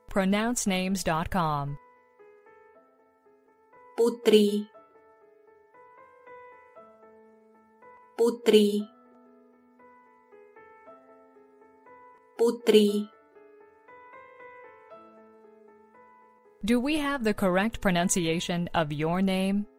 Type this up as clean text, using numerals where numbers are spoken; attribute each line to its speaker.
Speaker 1: pronouncenames.com.
Speaker 2: Putri, Putri, Putri.
Speaker 1: Do we have the correct pronunciation of your name?